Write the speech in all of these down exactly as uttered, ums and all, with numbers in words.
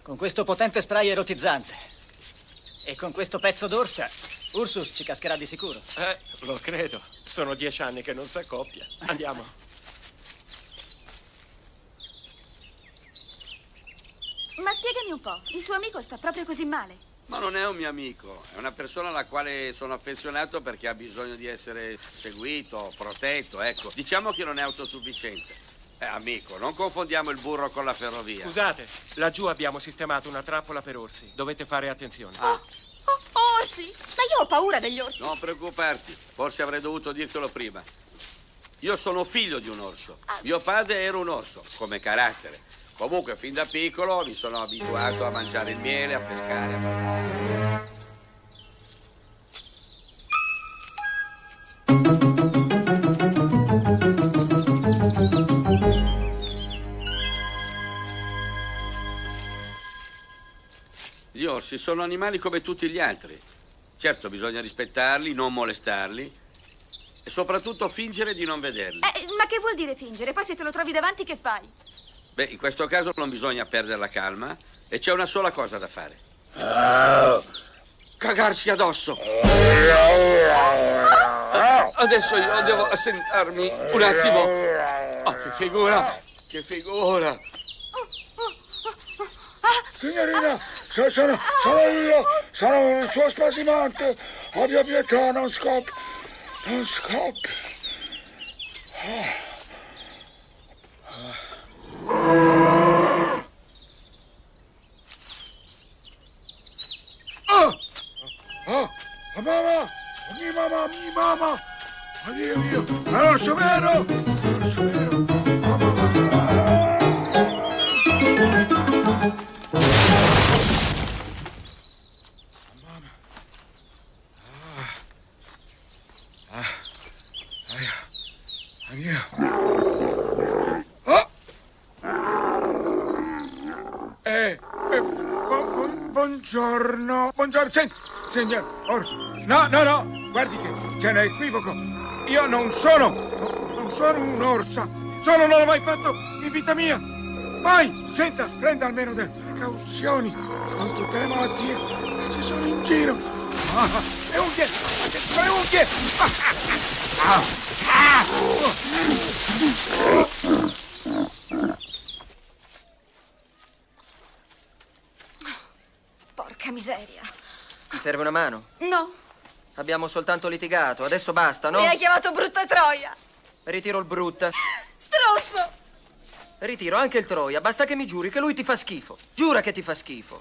Con questo potente spray erotizzante e con questo pezzo d'orsa, Ursus ci cascherà di sicuro. Eh, lo credo. Sono dieci anni che non si accoppia. Andiamo. Ma spiegami un po', il tuo amico sta proprio così male? Ma non è un mio amico, è una persona alla quale sono affezionato perché ha bisogno di essere seguito, protetto, ecco. Diciamo che non è autosufficiente. Eh, amico, non confondiamo il burro con la ferrovia. Scusate, laggiù abbiamo sistemato una trappola per orsi. Dovete fare attenzione. Ah. Oh, oh, orsi! Ma io ho paura degli orsi. Non preoccuparti, forse avrei dovuto dirtelo prima. Io sono figlio di un orso. Mio padre era un orso, come carattere. Comunque, fin da piccolo mi sono abituato a mangiare il miele, a pescare. Gli orsi sono animali come tutti gli altri. Certo, bisogna rispettarli, non molestarli e soprattutto fingere di non vederli. Eh, ma che vuol dire fingere? Poi se te lo trovi davanti, che fai? Beh, in questo caso non bisogna perdere la calma e c'è una sola cosa da fare. Cagarsi addosso. Adesso io devo assentarmi un attimo. Oh, che figura, che figura. Signorina, sono, sono, sono io, sono il suo spasimante. Abbia pietà, non scappi, non scappi. Oh, oh, mamma, mi mamma, mi mamma. Oddio mio, è l'orso vero, è l'orso vero. Mamma, mamma. Oh! Eh, eh, bu- bu- buongiorno, buongiorno, Sen- signor Orso. No, no, no, guardi che c'è un equivoco. Io non sono, non sono un'orsa. Sono, non l'ho mai fatto in vita mia. Mai, senta, prenda almeno delle precauzioni con tutte le malattie che ci sono in giro. Ah, le unghie, le unghie. Ah, ah, Porca miseria. Ti serve una mano? No. Abbiamo soltanto litigato, adesso basta, no? Mi hai chiamato brutta troia. Ritiro il brutta. Strozzo. Ritiro anche il troia, basta che mi giuri che lui ti fa schifo. Giura che ti fa schifo.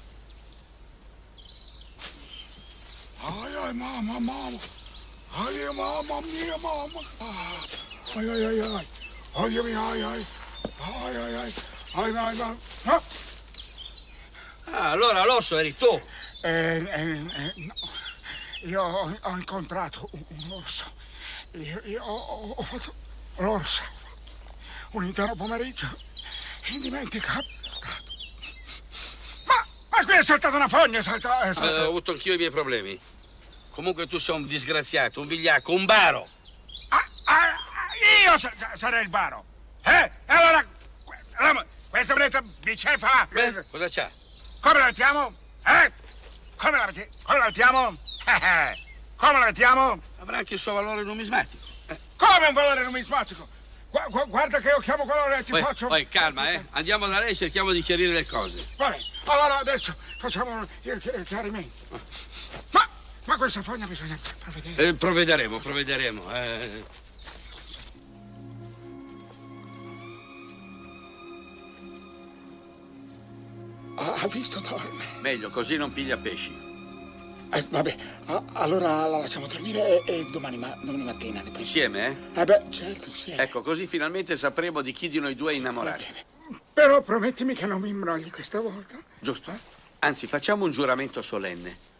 ai, ai, mamma, mamma. Ai, mamma mia, mamma. Ai, ai, ai, ai. Ai, ai, ai, ai. Ai, ai, ai. Ai, ai, ai. Ah. Ah, allora l'orso eri tu. Eh, eh, eh, no. Io ho, ho incontrato un, un orso. Io, io ho, ho fatto l'orsa. Ho fatto un intero pomeriggio indimenticato. Ma, ma qui è saltata una fogna, è saltata... È saltata... Eh, ho avuto anch'io i miei problemi. Comunque tu sei un disgraziato, un vigliacco, un baro. Ah, ah, io sa- sarei il baro. Eh? Allora, allora questa moneta bicefala... Beh, cosa c'ha? Come la mettiamo? Eh? Come la mettiamo? Come la mettiamo? Come la mettiamo? Avrà anche il suo valore numismatico. Eh. Come un valore numismatico? Gu- gu- guarda che io chiamo quello e ti poi, faccio... Poi, calma, eh. Andiamo da lei e cerchiamo di chiarire le cose. Vabbè, allora adesso facciamo il, il chiarimento. Ma, ma questa fogna bisogna provvedere. Eh, provvederemo, provvederemo. Eh. Ha visto, dorme. Meglio, così non piglia pesci. Eh, vabbè, a- allora la lasciamo dormire e, e domani, ma- domani mattina ne pensiamo. Insieme, eh? Eh beh, certo, insieme. Ecco, così finalmente sapremo di chi di noi due è Va innamorato. bene. Però promettimi che non mi imbrogli questa volta. Giusto. Anzi, facciamo un giuramento solenne.